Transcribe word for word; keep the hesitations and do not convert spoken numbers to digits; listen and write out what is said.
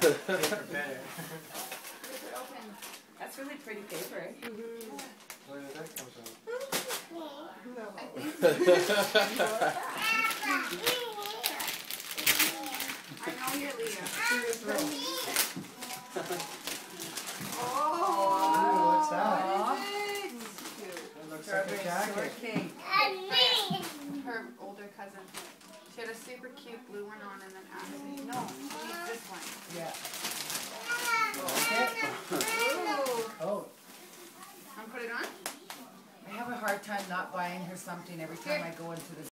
Paper better. That's really pretty paper, eh? Mm-hmm. Where did that come from? I know you're Leah. Oh, what's that? What is it? It looks like a jacket. Cake. Her older cousin. She had a super cute blue one on and then Ashley. No, she needs this one. Yeah. Okay. Ooh. Oh. And put it on? I have a hard time not buying her something every time I go into the